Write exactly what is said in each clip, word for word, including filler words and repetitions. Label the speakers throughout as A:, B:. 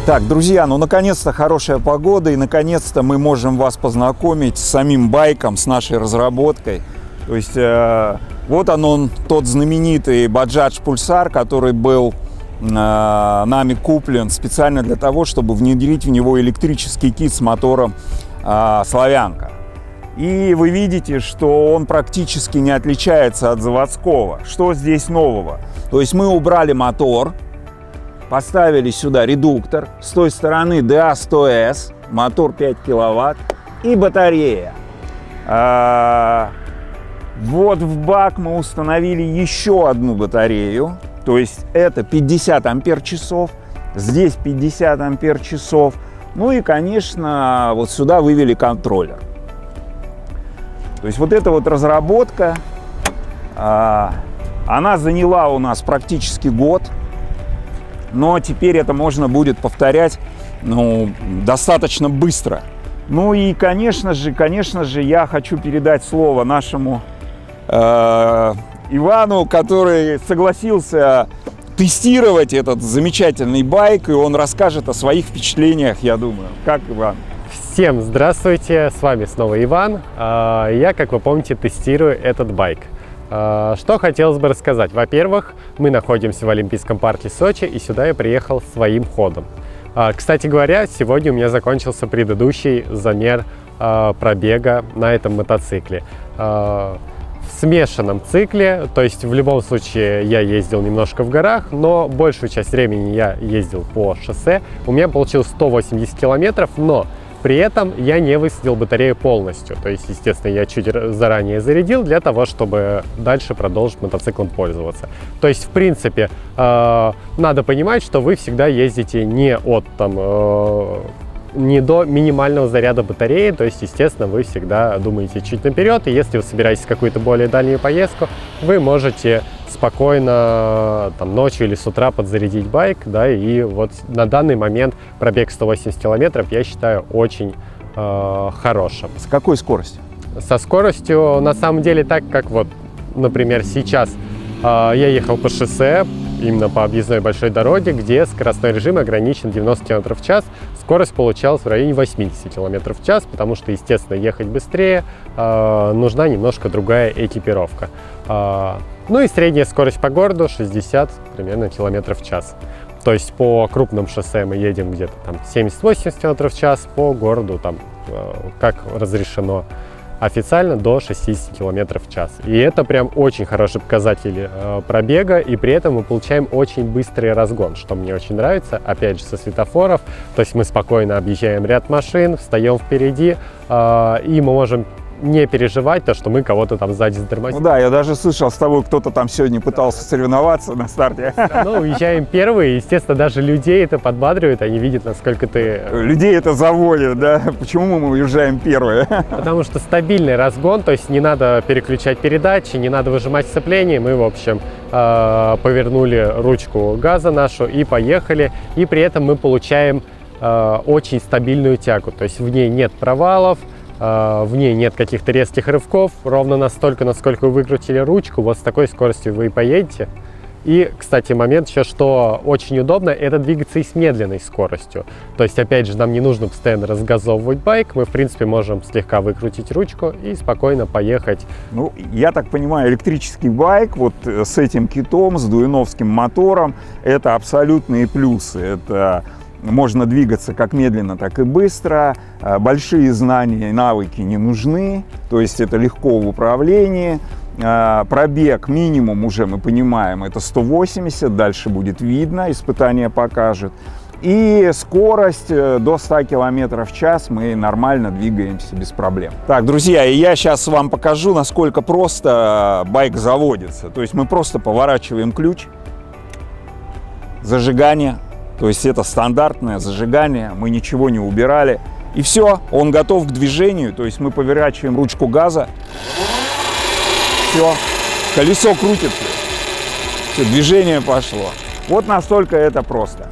A: Так, друзья, ну наконец-то хорошая погода, и наконец-то мы можем вас познакомить с самим байком, с нашей разработкой. То есть э, вот он, он, тот знаменитый Bajaj Pulsar, который был э, нами куплен специально для того, чтобы внедрить в него электрический кит с мотором э, Славянка. И вы видите, что он практически не отличается от заводского. Что здесь нового? То есть мы убрали мотор, поставили сюда редуктор, с той стороны ди эй сто эс, мотор пять киловатт и батарея. А, вот в бак мы установили еще одну батарею, то есть это пятьдесят ампер-часов, здесь пятьдесят ампер-часов. Ну и, конечно, вот сюда вывели контроллер. То есть вот эта вот разработка, а, она заняла у нас практически год. Но теперь это можно будет повторять, ну, достаточно быстро. Ну и, конечно же, конечно же, я хочу передать слово нашему э, Ивану, который согласился тестировать этот замечательный байк, и он расскажет о своих впечатлениях, я думаю. Как, Иван?
B: Всем здравствуйте, с вами снова Иван. Я, как вы помните, тестирую этот байк. Что хотелось бы рассказать? Во-первых, мы находимся в Олимпийском парке Сочи, и сюда я приехал своим ходом. Кстати говоря, сегодня у меня закончился предыдущий замер пробега на этом мотоцикле. В смешанном цикле, то есть в любом случае я ездил немножко в горах, но большую часть времени я ездил по шоссе. У меня получилось сто восемьдесят километров, но при этом я не высадил батарею полностью. То есть, естественно, я чуть заранее зарядил для того, чтобы дальше продолжить мотоциклом пользоваться. То есть, в принципе, э, надо понимать, что вы всегда ездите не от там, э, не до минимального заряда батареи. То есть, естественно, вы всегда думаете чуть наперед. И если вы собираетесь в какую-то более дальнюю поездку, вы можете спокойно там, ночью или с утра подзарядить байк, да, и вот на данный момент пробег сто восемьдесят километров я считаю очень э, хорошим.
A: С какой скоростью?
B: Со скоростью, на самом деле, так как вот, например, сейчас э, я ехал по шоссе, именно по объездной большой дороге, где скоростной режим ограничен девяносто километров в час, скорость получалась в районе восьмидесяти километров в час, потому что, естественно, ехать быстрее э, нужна немножко другая экипировка. Э, Ну и средняя скорость по городу шестьдесят примерно километров в час. То есть по крупным шоссе мы едем где-то там семьдесят-восемьдесят километров в час, по городу там, как разрешено официально, до шестидесяти километров в час. И это прям очень хороший показатель э, пробега, и при этом мы получаем очень быстрый разгон, что мне очень нравится, опять же, со светофоров. То есть мы спокойно объезжаем ряд машин, встаем впереди, э, и мы можем не переживать то, что мы кого-то там сзади затормозим.
A: Ну да, я даже слышал с тобой, кто-то там сегодня пытался да, соревноваться на старте.
B: Ну, уезжаем первые, естественно, даже людей это подбадривает, они видят, насколько ты...
A: Людей это заводит, да? Почему мы уезжаем первые?
B: Потому что стабильный разгон, то есть не надо переключать передачи, не надо выжимать сцепление. Мы, в общем, повернули ручку газа нашу и поехали, и при этом мы получаем очень стабильную тягу, то есть в ней нет провалов, в ней нет каких-то резких рывков, ровно настолько, насколько вы выкрутили ручку, вот с такой скоростью вы и поедете. И, кстати, момент еще, что очень удобно, это двигаться и с медленной скоростью. То есть, опять же, нам не нужно постоянно разгазовывать байк, мы, в принципе, можем слегка выкрутить ручку и спокойно поехать.
A: Ну, я так понимаю, электрический байк вот с этим китом, с дуэновским мотором, это абсолютные плюсы. Это... Можно двигаться как медленно, так и быстро. Большие знания и навыки не нужны. То есть это легко в управлении. Пробег минимум уже мы понимаем, это сто восемьдесят. Дальше будет видно, испытание покажет. И скорость до ста километров в час мы нормально двигаемся без проблем. Так, друзья, и я сейчас вам покажу, насколько просто байк заводится. То есть мы просто поворачиваем ключ, зажигание. То есть это стандартное зажигание, мы ничего не убирали. И все, он готов к движению. То есть мы поворачиваем ручку газа. Все, колесо крутится. Все, движение пошло. Вот настолько это просто.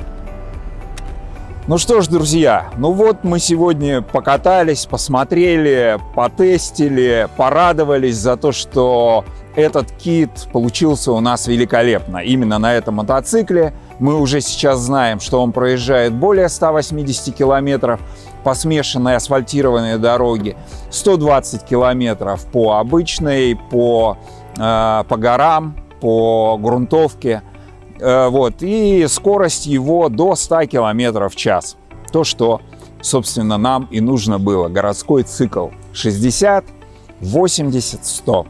A: Ну что ж, друзья, ну вот мы сегодня покатались, посмотрели, потестили, порадовались за то, что этот кит получился у нас великолепно именно на этом мотоцикле. Мы уже сейчас знаем, что он проезжает более ста восьмидесяти километров по смешанной асфальтированной дороге, сто двадцать километров по обычной, по, э, по горам, по грунтовке. Э, вот. И скорость его до ста километров в час. То, что, собственно, нам и нужно было. Городской цикл шестьдесят, восемьдесят, сто.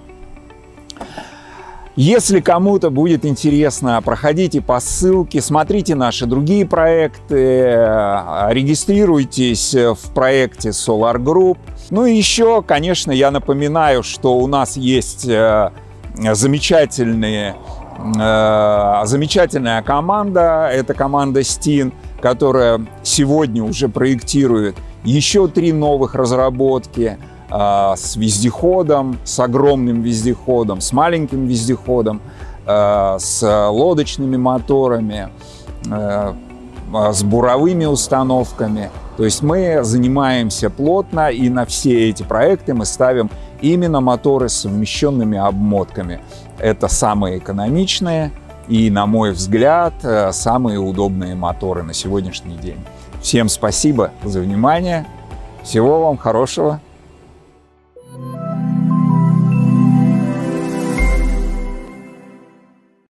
A: Если кому-то будет интересно, проходите по ссылке, смотрите наши другие проекты, регистрируйтесь в проекте Solar Group. Ну и еще, конечно, я напоминаю, что у нас есть замечательные, замечательная команда, это команда Stin, которая сегодня уже проектирует еще три новых разработки с вездеходом, с огромным вездеходом, с маленьким вездеходом, с лодочными моторами, с буровыми установками. То есть мы занимаемся плотно, и на все эти проекты мы ставим именно моторы с совмещенными обмотками. Это самые экономичные и, на мой взгляд, самые удобные моторы на сегодняшний день. Всем спасибо за внимание. Всего вам хорошего.